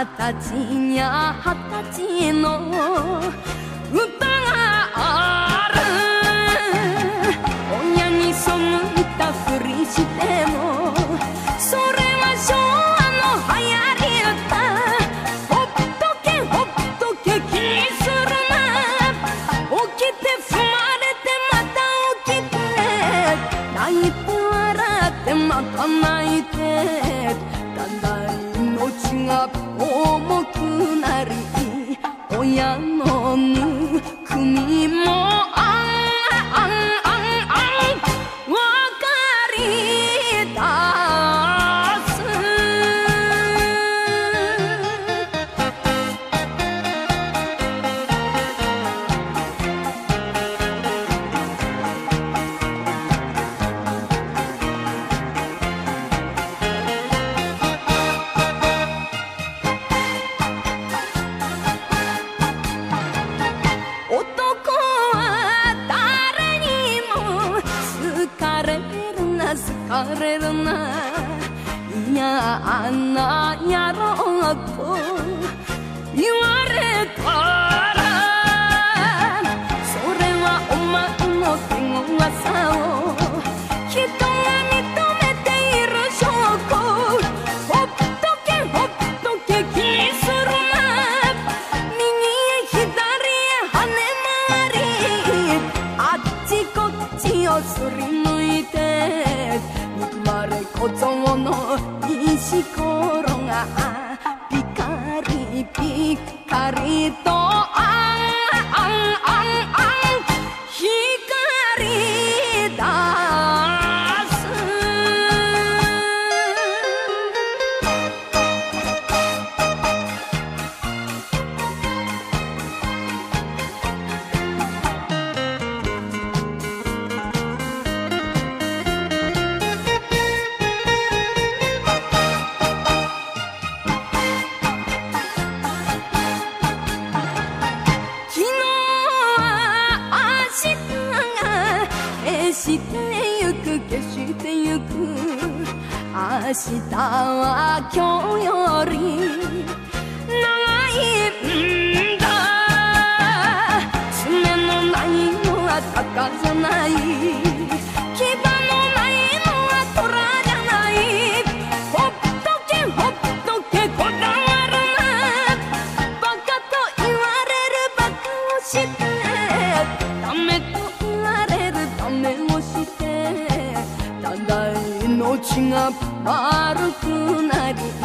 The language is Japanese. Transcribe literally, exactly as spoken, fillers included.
二十歳にゃ二十歳の歌がある。親に背いたふりしてもそれは昭和の流行り歌。ほっとけほっとけ気にするな。起きて踏まれてまた起きて泣いて笑ってまた泣いてだんだん命が重くなり親のぬくみもあんあんあんあんわかりだす。男は誰にも好かれるな好かれるな。いやあんなやろうと言われたらそれはお前の手ごわさを人が認めている証拠。ほっとけほっとけ気にするな。右へ左へ跳ね回りあっちこっちをすり抜いて憎まれ小僧の石ころがピカリピカリとあんあんあんあん光りだす。昨日は明日が消してゆく消してゆく。明日は今日より長いんだ。爪のないのは鷹じゃない。牙のないのは虎じゃない。ほっとけほっとけこだわるな。バカと言われるバカをしてダメと言われるダメをしてだんだん命が悪くなり